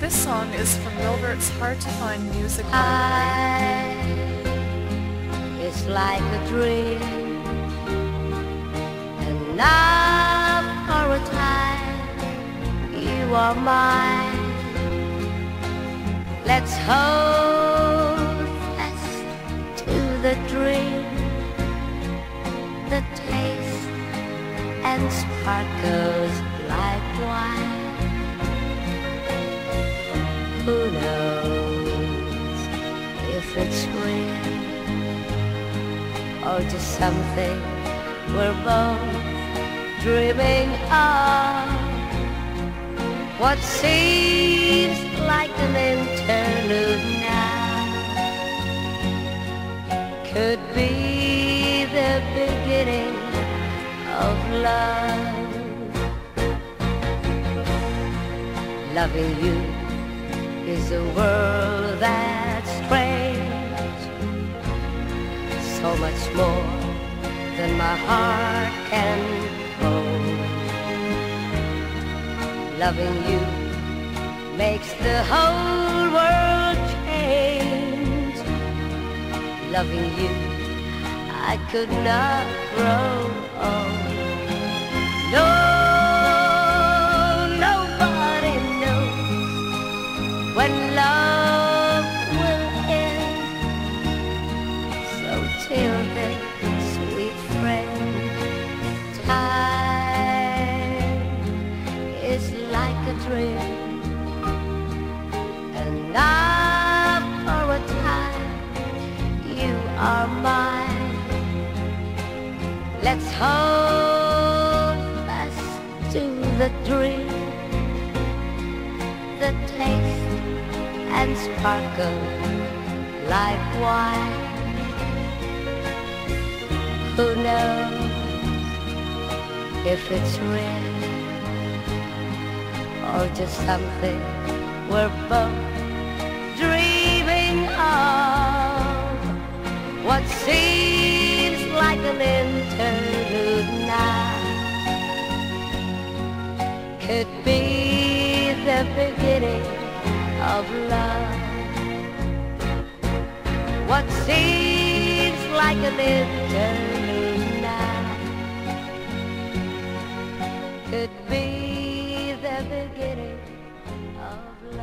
This song is from Wilbert's Hard to Find Music Library. It's like a dream, and now for a time you are mine. Let's hold fast to the dream, the taste and sparkles like wine. Who knows if it's real or just something we're both dreaming of? What seems like an interlude now could be the beginning of love. Loving you is a world that's strange, so much more than my heart can hold. Loving you makes the whole world change. Loving you, I could not grow old. No, nobody knows when love will end. So till then, sweet friend, time is like a dream, and now for a time you are mine. Let's hold fast to the dream, the taste and sparkle like wine. Who knows if it's real or just something we're both dreaming of? What seems like an interlude now could be the beginning of love. What seems like an interlude now could be the beginning of love.